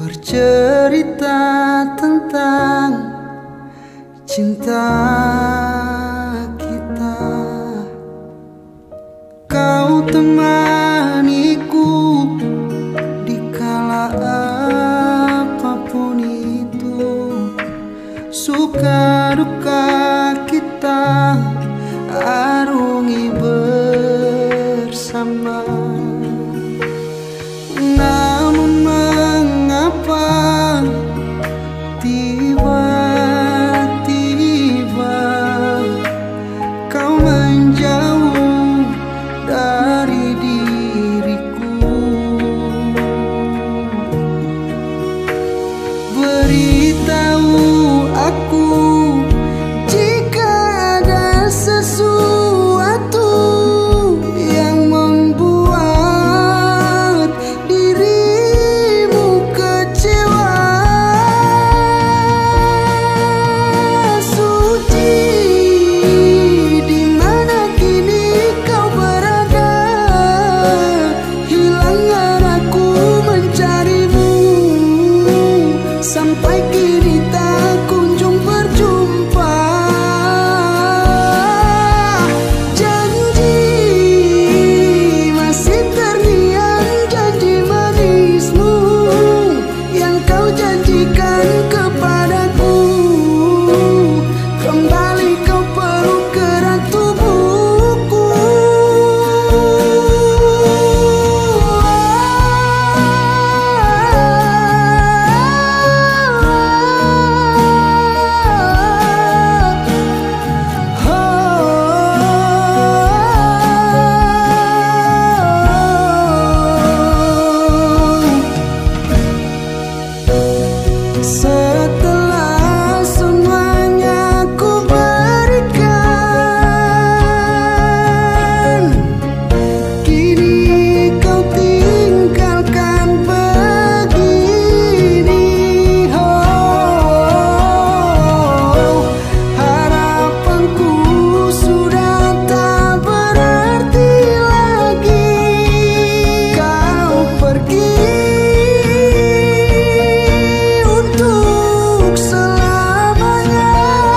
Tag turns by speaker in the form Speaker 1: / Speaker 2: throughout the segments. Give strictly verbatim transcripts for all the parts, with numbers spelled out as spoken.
Speaker 1: bercerita tentang cinta kita. Kau temaniku di kala apapun itu, suka duka kita arungi bersama. Namun mengapa tiba-tiba kau menjauh dari diriku? Beritahu aku jika ada sesuatu yang membuat dirimu kecewa. Suci, di mana kini kau berada? Hilang arahku mencarimu, sampai kini tak kunjung berjumpa. Janji masih terngiang, janji manismu yang kau janjikan kepadaku. Kembali kau peluk erat tubuhku. Setelah semuanya ku berikan, kini kau tinggalkan begini. Oh, harapanku sudah tak berarti lagi. Kau pergi untuk selamanya.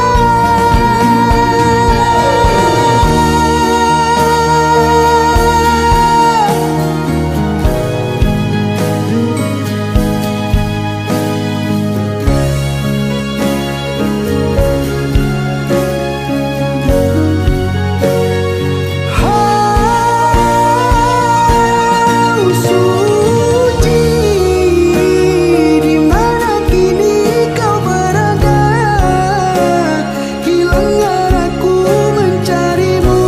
Speaker 1: Oh, suci, di mana kini kau berada? Hilang arahku mencarimu,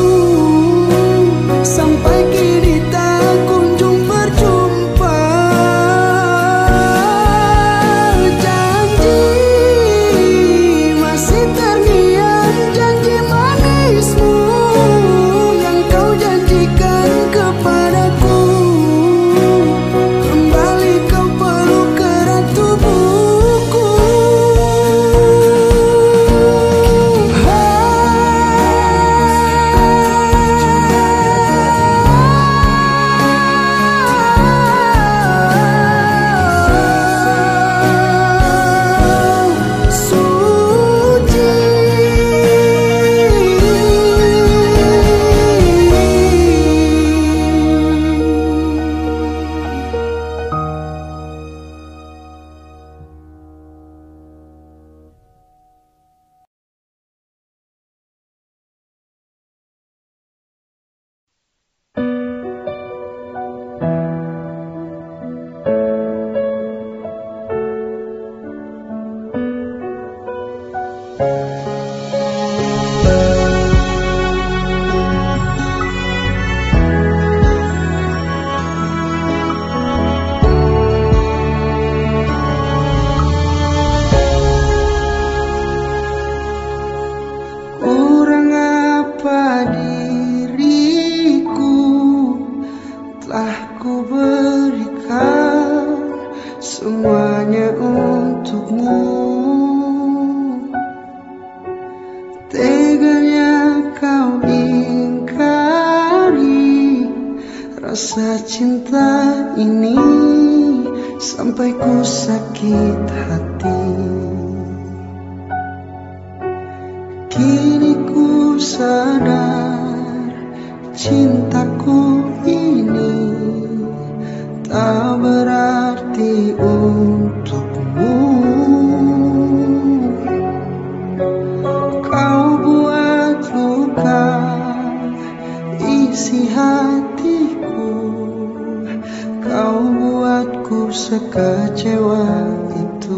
Speaker 1: sampai kini tak kunjung berjumpa. Janji masih terngiang, janji manismu yang kau janjikan kepadaku. Kembali kau peluk erat tubuhku. Suci, kurang apa diriku telah ku berikan semuanya untukmu. Teganya kau ingkari rasa cinta ini sampai ku sakit hati. Kini ku sadar cintaku ini tak berarti untukmu. Kau buat luka isi hatiku, kau buatku sekecewa itu.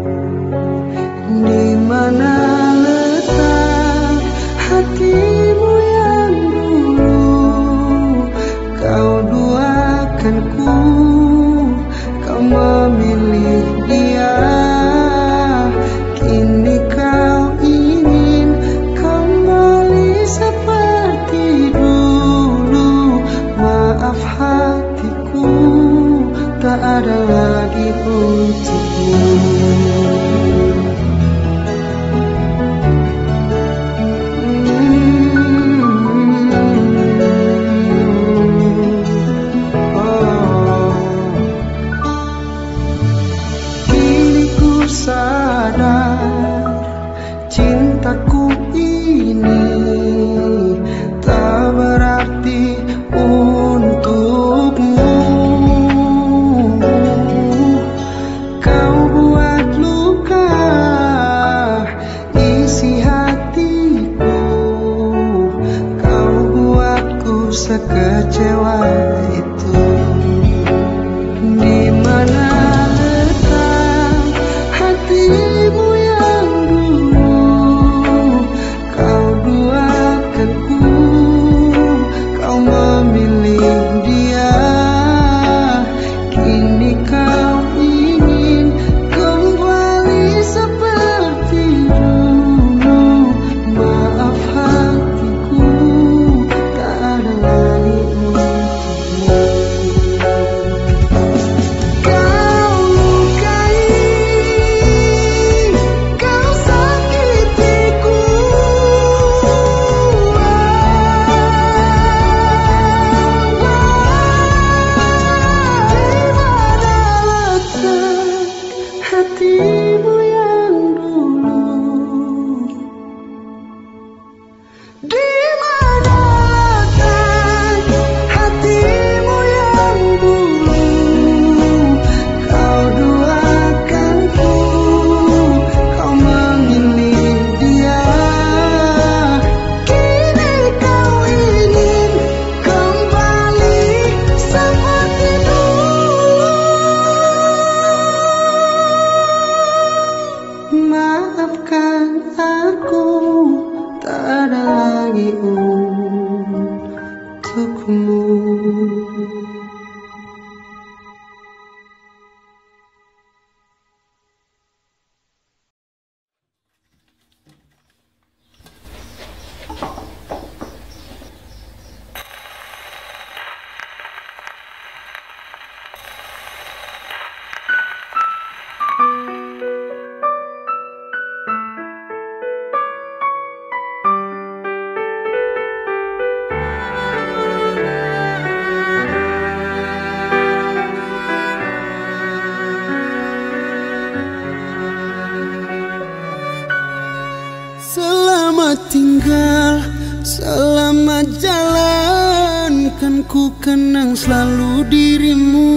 Speaker 1: Di mana letak hatimu yang dulu kau duakanku, kau memilih dia. Kini kau ingin kembali seperti dulu. Maaf hatiku, tak ada lagi untukmu. Sadar cintaku ini tak berarti untukmu. Kau buat luka isi hatiku, kau buatku sekecewa itu. Di mana hatimu yang dulu kau duakanku, kau memilih dia. Kini kau ingin kembali seperti dulu. Maaf hatiku, tak ada lagi untukmu. Hatimu yang dulu, di mana letak hatimu yang dulu kau duakanku, kau memilih dia. Kini kau ingin kembali seperti dulu. Maafkan aku, tak ada lagi untukmu. Selamat tinggal, selamat jalan, kan ku kenang selalu dirimu,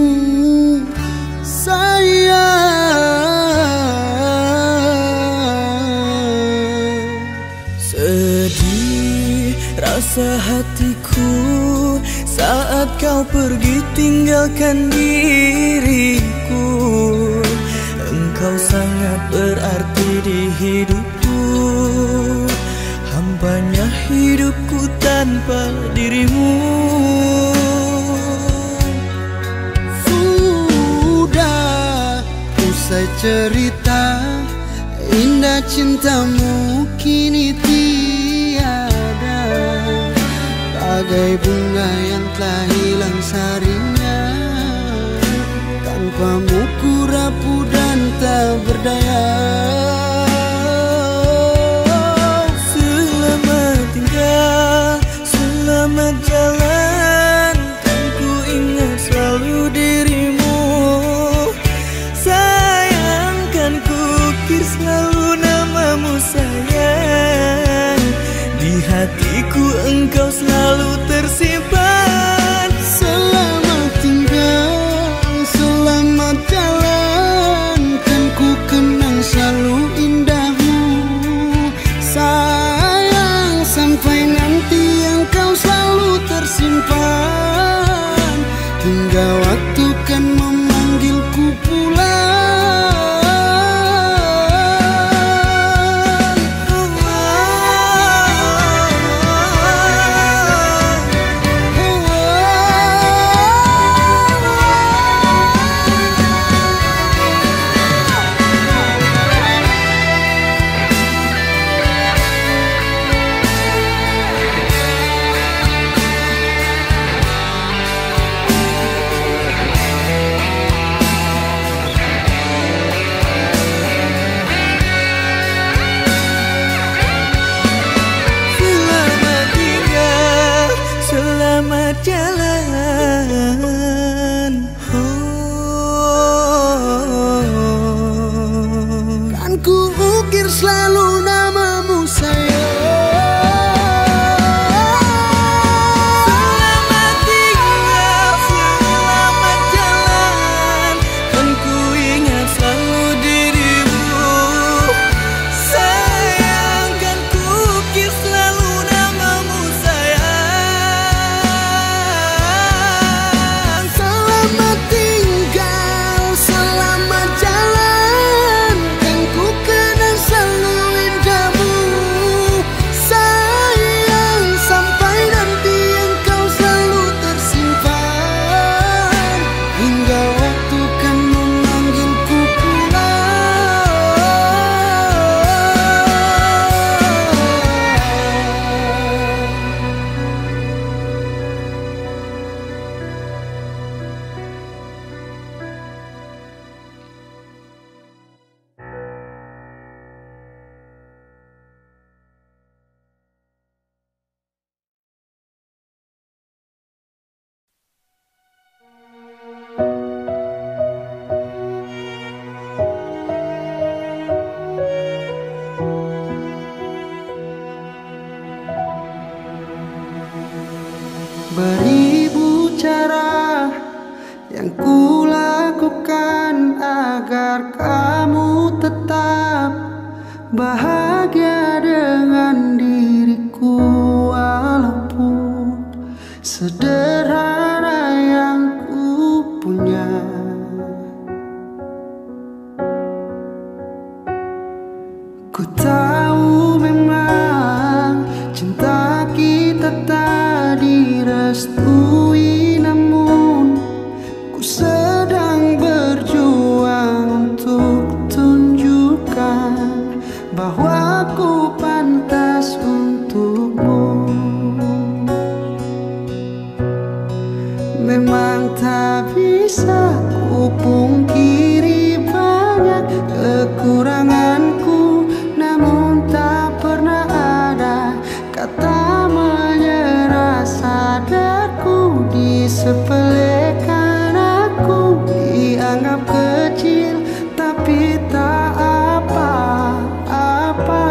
Speaker 1: sayang. Sedih rasa hatiku saat kau pergi tinggalkan diriku. Engkau sangat berarti di hidupku, hampanya hidupku tanpa dirimu. Sudah usai cerita, indah cintamu kini tiada. Bagai bunga yang telah hilang sarinya, tanpamu ku rapuh dan tak berdaya. Selamat tinggal, selamat jalan, kan ku ingat selalu dirimu, selalu namamu sayang. Di hatiku engkau selalu tersimpan. Selamat tinggal, selamat jalan, kan ku kenang selalu indahmu sayang. Sampai nanti engkau selalu tersimpan, hingga waktu kan memanggilku pulang. Selamat jalan, oh, kan ku ukir selalu namamu sayang. Selamat tinggal, selamat jalan, kan ku ingat selalu dirimu sayang. Kan ku ukir selalu namamu sayang. Selamat tinggal, selamat jalan, kan ku kenang selalu indahmu sayang. Sampai nanti engkau selalu tersimpan, hingga waktu kan memanggilku pulang. Beribu cara yang ku lakukan agar kamu tetap bahagia dengan diriku, walaupun sederhana yang ku punya. Ku tahu memang cinta kita tak direstui, namun ku sedang berjuang untuk tunjukkan bahwa ku pantas untukmu. Memang tak bisa ku pungkiri banyak kekuranganku, namun tak pernah ada kata menyerah. Sadarku disepelekan, aku dianggap kecil, tapi tak apa-apa.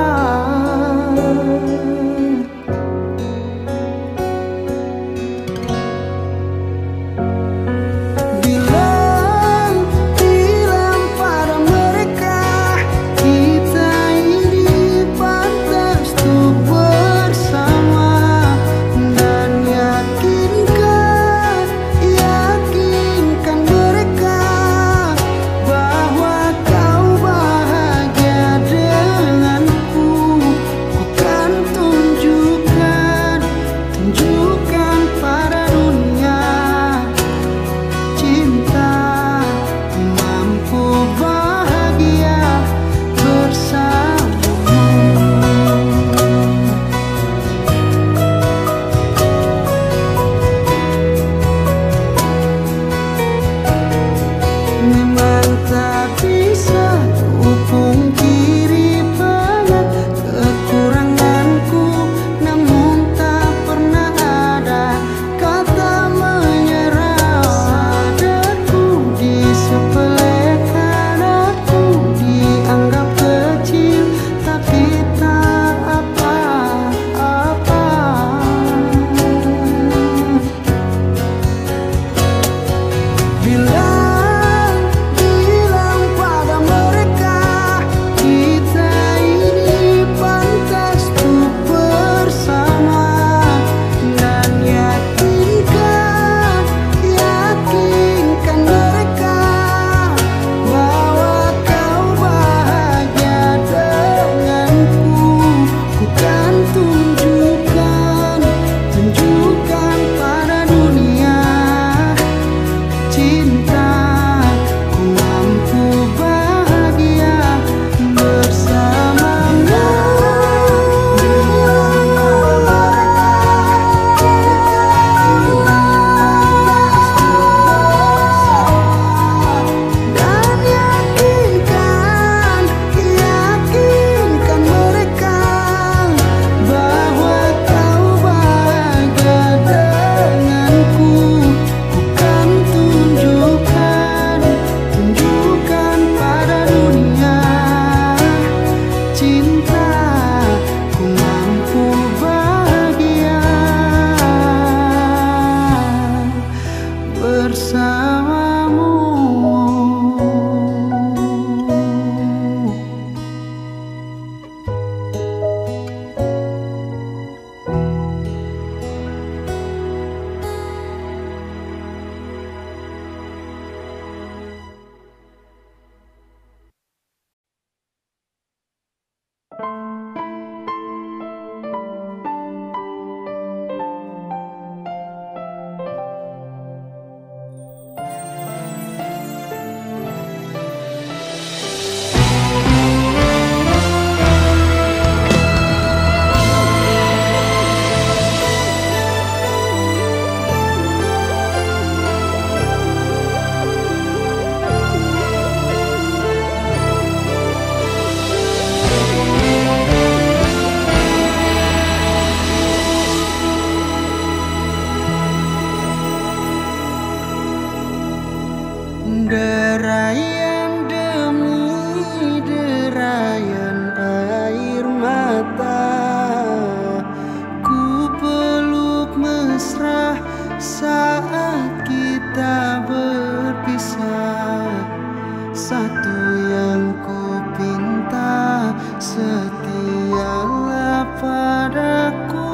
Speaker 1: yang ku pinta, setialah padaku.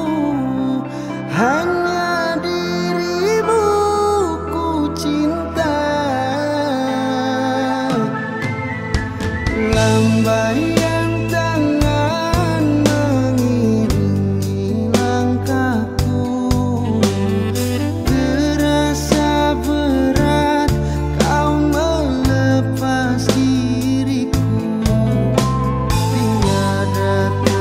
Speaker 1: Hanya dirimu ku cinta. Lambaian tangan mengiringi langkahku, terasa berat kau melepas diriku. Tiada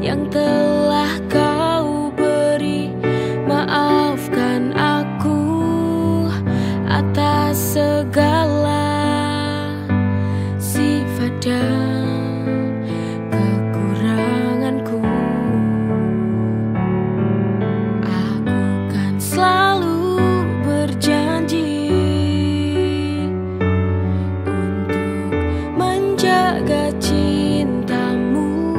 Speaker 2: yang telah kau beri. Maafkan aku atas segala sifat dan kekuranganku. Aku kan selalu berjanji untuk menjaga cintamu.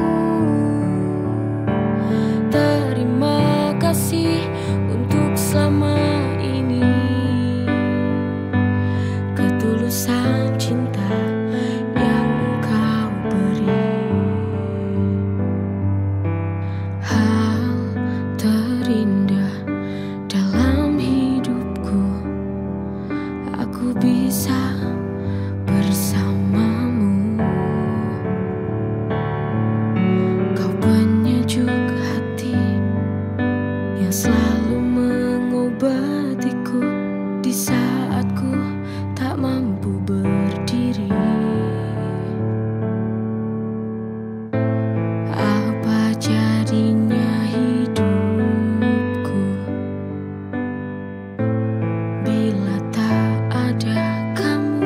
Speaker 2: Terima kasih untuk selama ini, ketulusan cinta yang kau beri. Hal terindah dalam hidupku, aku bisa bersamamu. Kau penyejuk hati yang selalu mengobatiku di saat ku tak mampu berdiri. Apa jadinya hidupku bila tak ada kamu?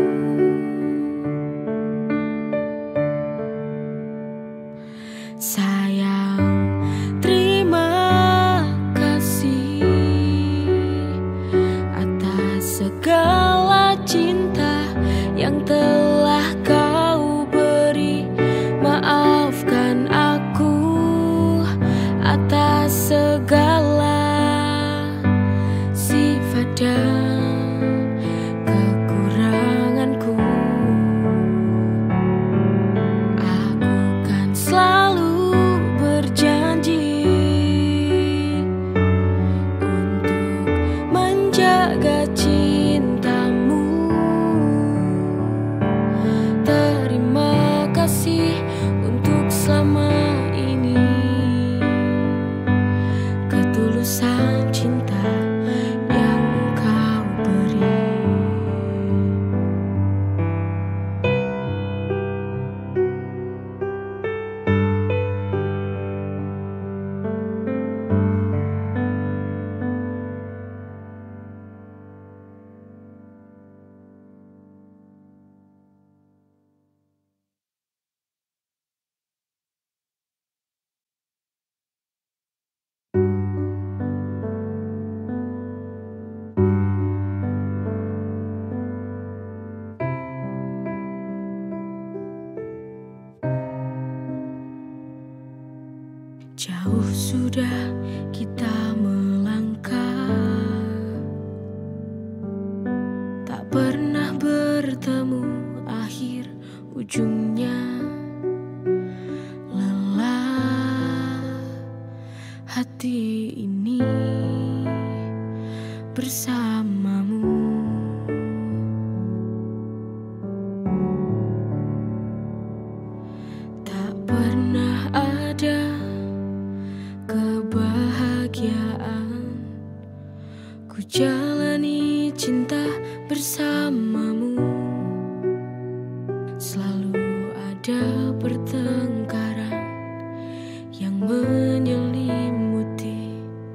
Speaker 2: Sayang, terima kasih atas segala cinta yang telah kau beri. Maafkan aku atas segala sifat dan kekuranganku. Aku kan selalu berjanji untuk menjaga cintamu. Terima kasih untuk selama ini, ketulusan cinta yang kau beri. Jauh sudah kita melangkah, tak pernah bertemu, akhir ujungnya lelah. Hati ini bersamamu. Tak pernah ada kebahagiaan, ku jalani cinta bersamamu. Selalu ada pertengkaran yang menyelimuti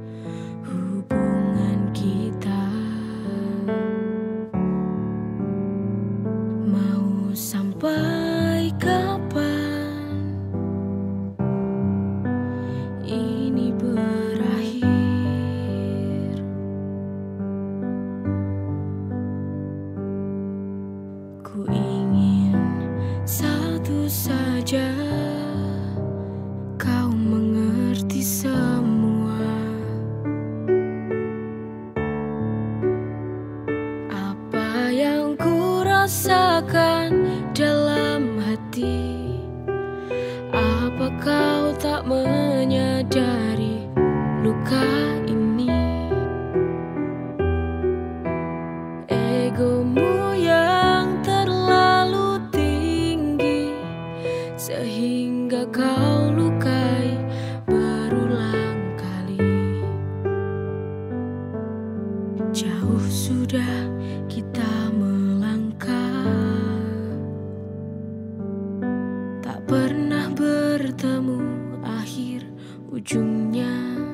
Speaker 2: ujungnya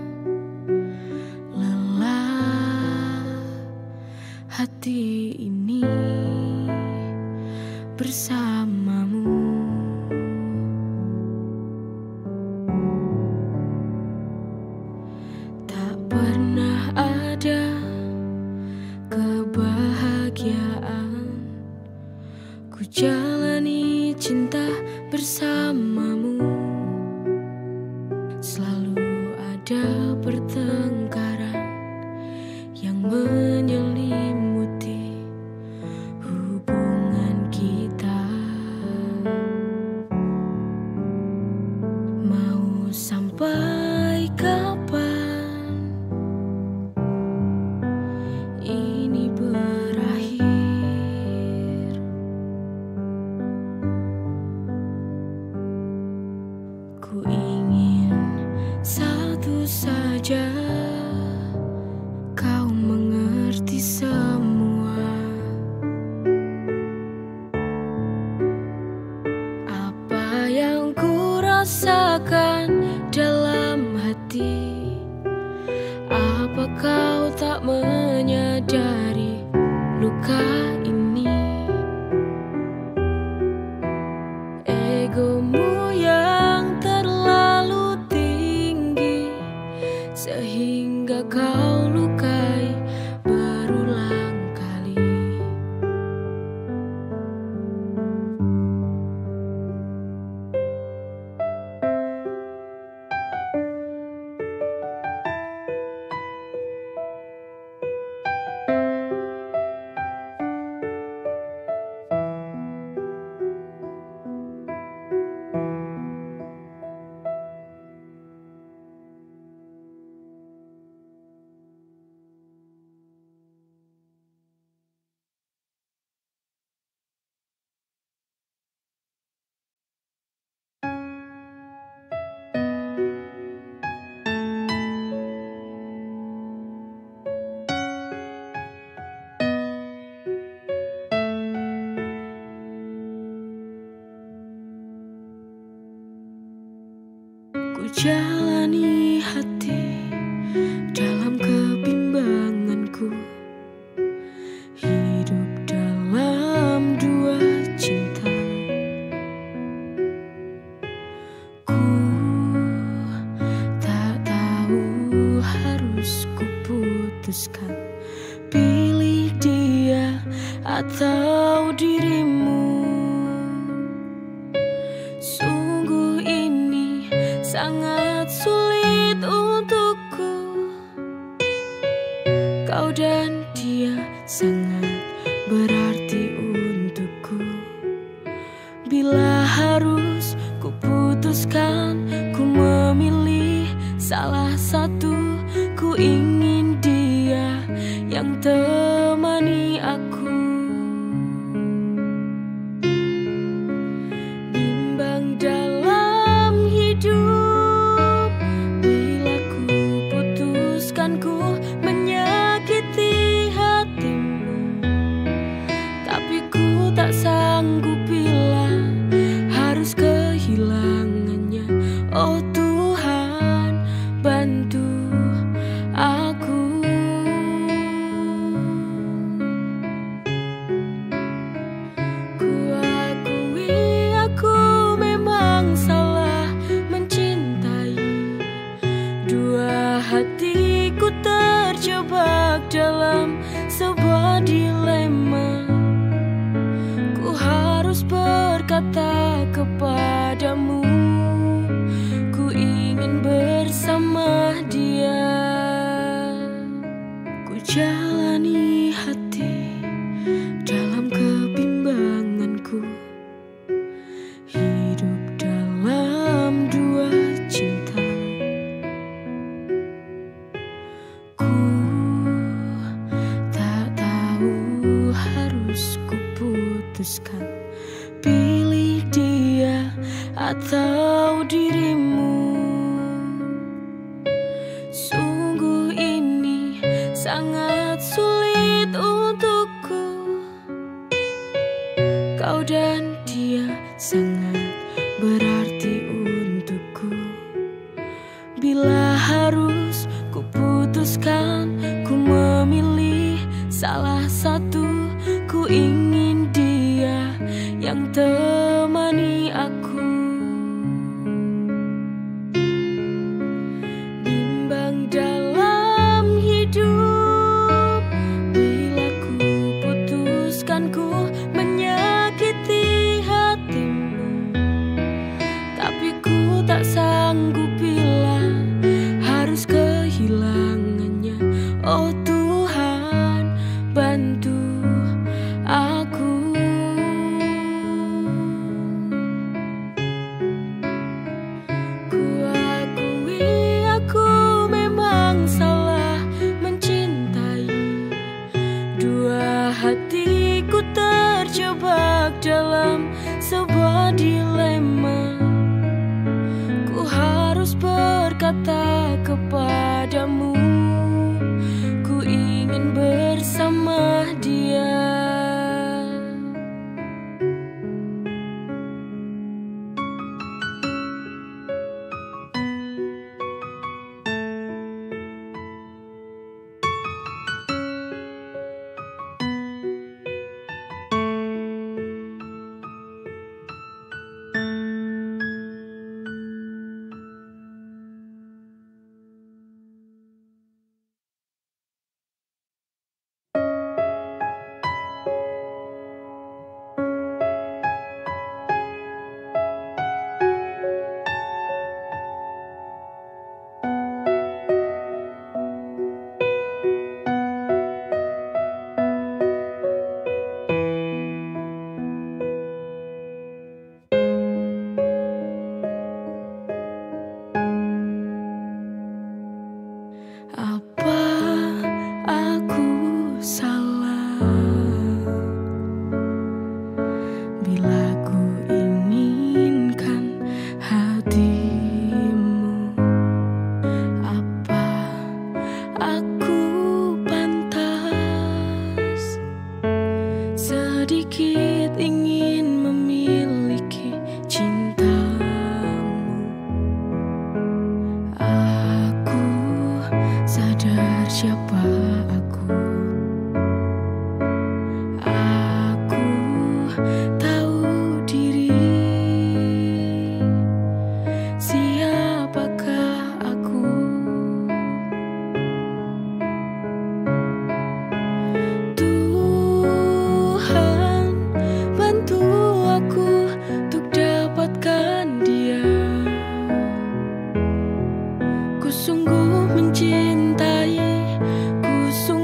Speaker 2: lelah hati ini bersamamu. Tak pernah ada kebahagiaan ku jalani cinta bersamamu. Selalu ada pertengkaran yang menyelimuti hubungan kita. Mau sampai kapan ini berakhir? Ku ingin satu saja, kau mengerti semua apa yang ku rasakan dalam hati. Apa kau tak menyadari luka ini? Egomu yang terlalu tinggi sehingga kau lukai berulang kali. Ku jalani hati dalam kebimbanganku, hidup dalam dua cinta. Ku tak tahu harus kuputuskan, pilih dia atau dirimu. Sungguh ini sangat sulit untukku. Kau dan dia sangat berarti untukku. Bila harus kuputuskan, ku memilih salah satu. Ku ingin dia yang temani aku. Bimbang dalam hidup, bila ku putuskan ku menyakiti hatimu. Tapi ku tak sanggup bila harus kehilangannya. Oh Tuhan, bantu aku. Ku akui aku memang salah mencintai. Dua hatiku terjebak dalam sebuah dilema. Ku harus berkata kepadamu, ku ingin bersama dia. Ku jalani hati dalam kebimbanganku, hidup dalam dua cinta. Ku tak tahu harus kuputuskan, pilih dia atau dirimu. Sungguh ini sangat sulit untukku. Kau dan dia sangat berarti untukku. Bila harus kuputuskan, ku memilih salah satu. Ku ingin dia yang temani aku. Bimbang dalam hidup, bila ku putuskan ku menyakiti hatimu. Tapi ku tak sanggup bila harus kehilangannya. Oh Tuhan, bantu aku. Ku akui aku memang salah mencintai. Dua hatiku terjebak dalam sebuah dilema. Ku harus berkata kepadamu, ku ingin bersama dia. Apa aku salah bila ku inginkan hatimu? Apa aku pantas sedikit ingin memiliki cintamu? Aku sadar siapa aku. Aku tahu diri. Siapakah aku? Tuhan, bantu aku untuk dapatkan dia. Ku sungguh mencintai, ku sungguh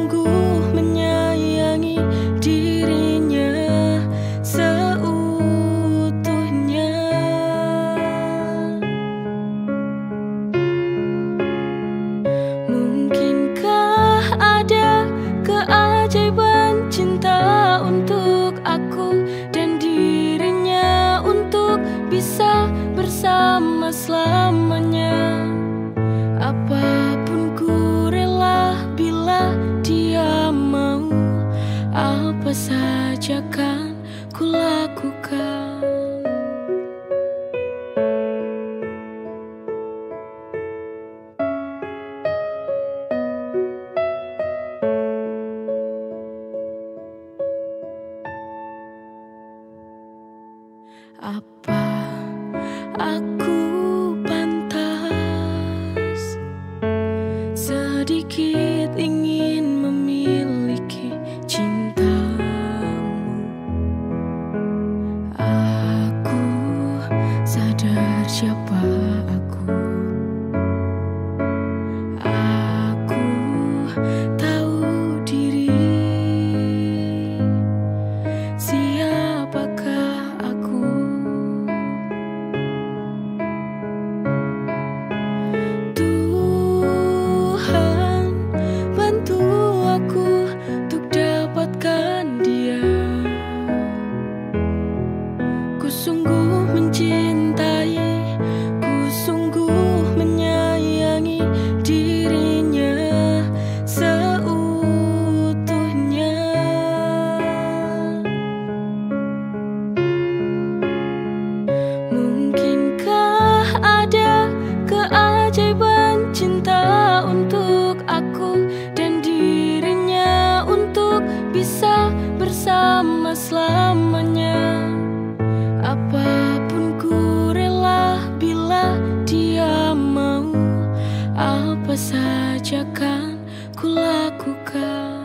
Speaker 2: apa saja kan ku lakukan.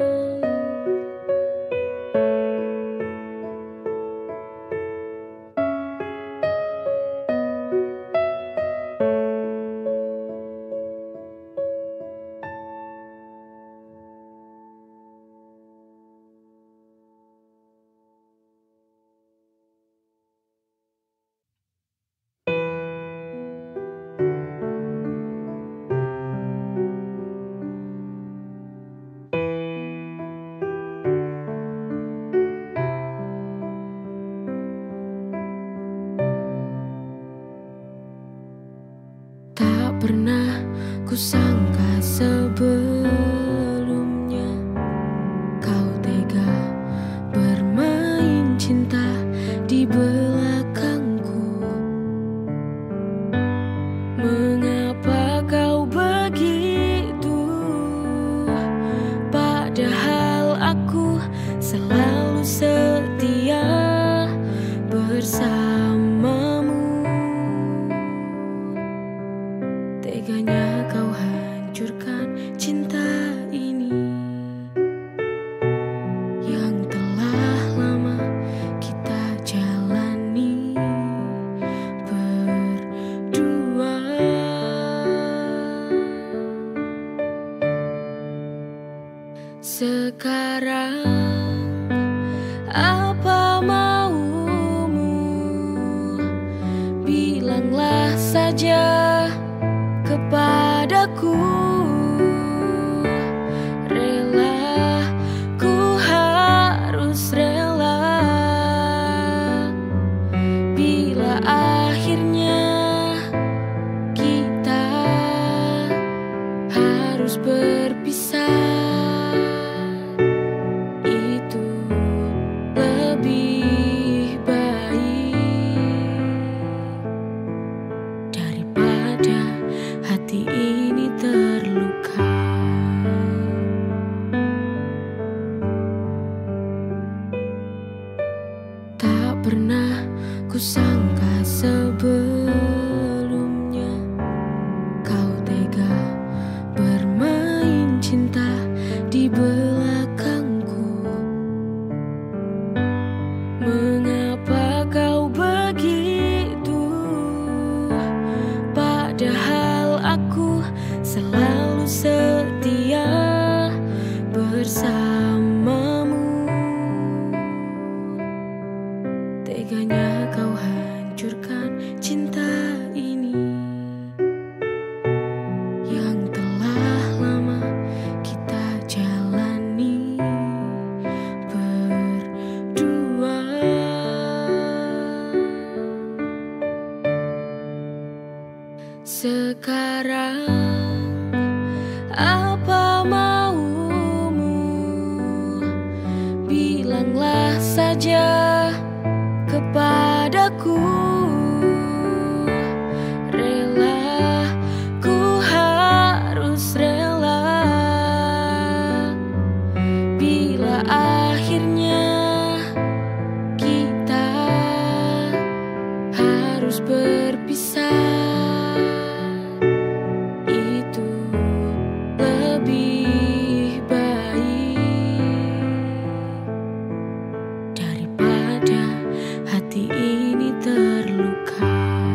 Speaker 2: Tak pernah kusangka sebelumnya kau tega bermain cinta di belakangku. Mengapa kau begitu? Padahal aku selalu setia bersamamu. Teganya kau hancurkan cinta ini yang telah lama kita jalani berdua. Sekarang apa maumu? Bilanglah saja kepadaku. Rela, ku harus rela bila akhirnya kita harus berpisah. Itu lebih baik daripada hati ini terluka. Tak pernah kusangka sebelumnya kau tega bermain cinta di belakangku. Mengapa kau begitu? Padahal aku selalu setia bersamamu. Teganya kau hancurkan cinta ini yang telah lama kita jalani berdua. Sekarang apa maumu? Bilanglah saja kepadaku. Rela, ku harus rela bila akhirnya kita harus berpisah. Hati ini terluka.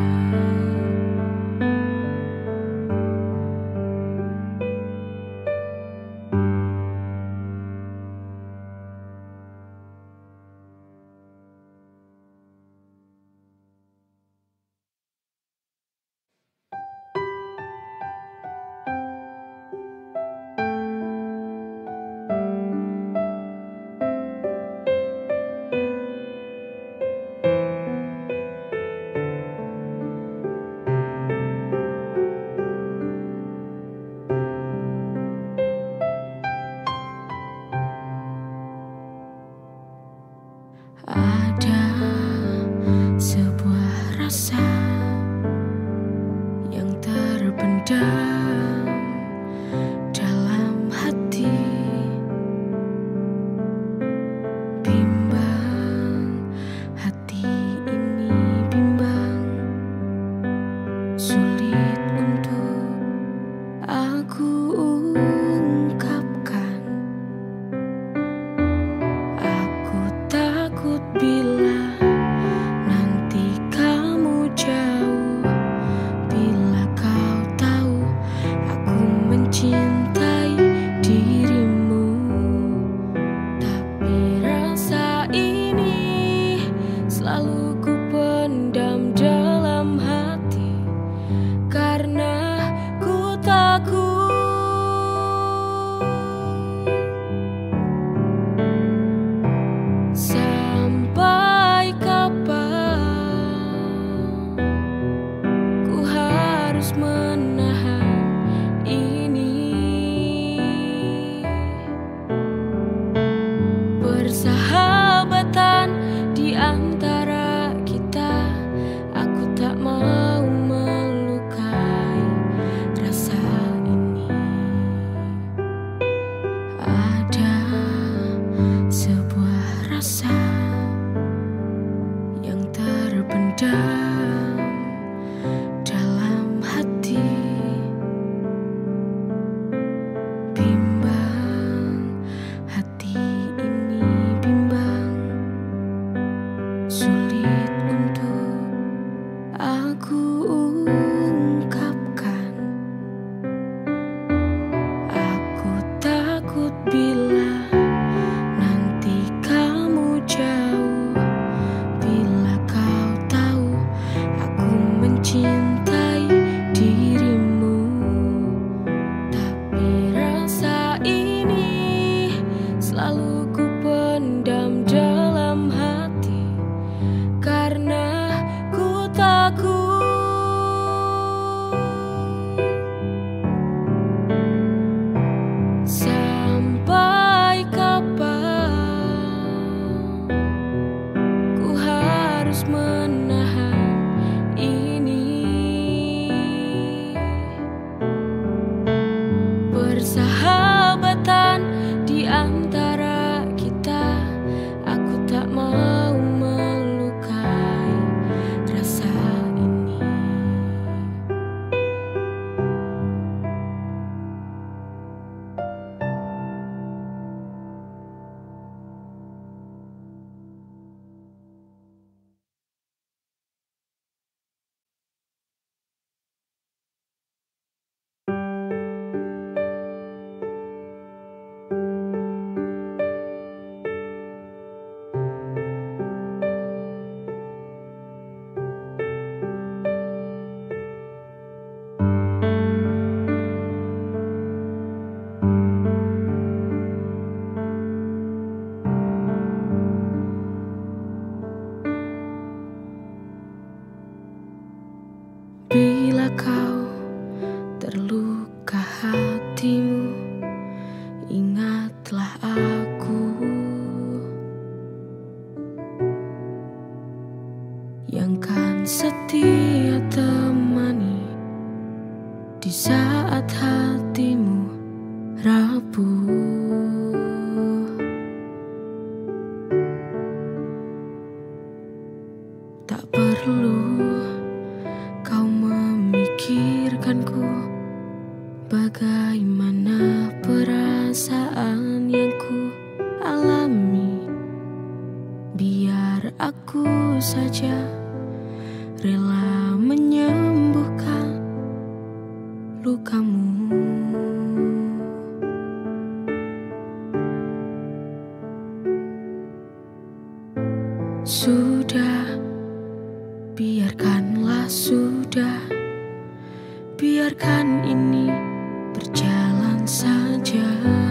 Speaker 2: Ada sebuah rasa yang terpendam dalam hati, bimbang hati ini bimbang, sulit untuk aku karena ku takut. Sampai kapan ku harus menahan ini? Persahabatan di antara kita, aku tak mau melukai rasa ini. Ada sebuah rasa yang terpendam dalam hati, bimbang hati ini, bimbang, sulit untuk aku ungkapkan. Aku takut bila nanti kamu jauh, bila kau tahu aku mencintai dirimu. Tapi rasa ini selalu ku pendam dalam hati karena ku takut. Sampai kapan ku harus menahan ini? Persahabatan di antara kita, aku tak mau melukai rasa ini. Bila kau terluka hatimu, ingatlah aku yang kan setia temani di saat hatimu rapuh. Tak perlu kau memikirkanku, bagaimana perasaan yang ku alami. Biar aku saja rela menyembuhkan lukamu. Sudah, biarkanlah sudah, biarkan ini berjalan saja.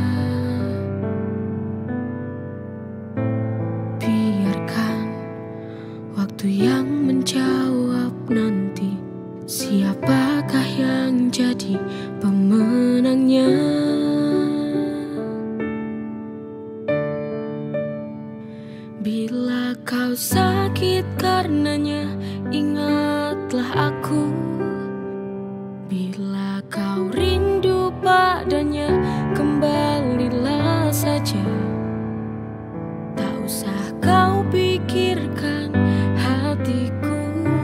Speaker 2: Biarkan waktu yang menjawab nanti siapakah yang jadi pemenangnya. Bila kau sakit karenanya, ingatlah aku. Bila kau rindu padanya, kembalilah saja. Tak usah kau pikirkan hatiku.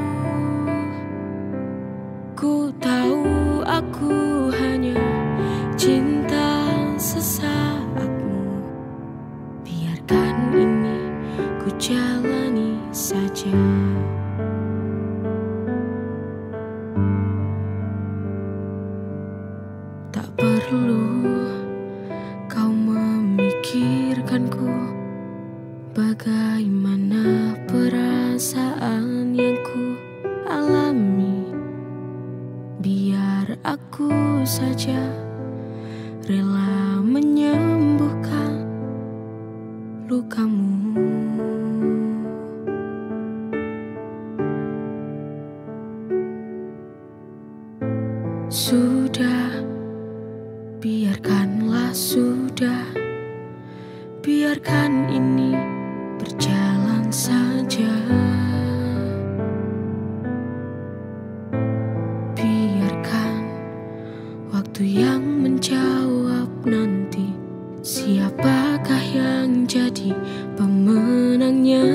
Speaker 2: Ku tahu aku hanya cinta sesaatmu. Biarkan ini ku jalani saja. Tak perlu kau memikirkanku, bagaimana perasaan yang ku alami. Biar biar aku saja rela menyembuhkan lukamu. Sudah, biarkanlah sudah, biarkan ini berjalan saja. Biarkan waktu yang menjawab nanti siapakah yang jadi pemenangnya.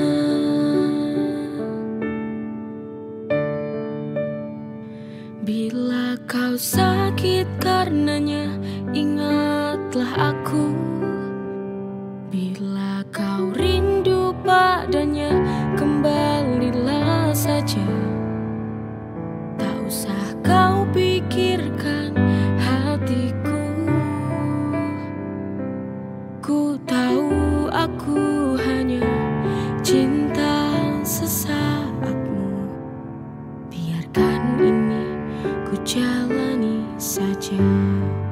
Speaker 2: Bila kau sakit karenanya, ingatlah aku. Bila kau rindu padanya, kembalilah saja. Tak usah kau pikirkan hatiku. Ku tahu aku hanya cinta sesaatmu. Biarkan ini ku jalani saja.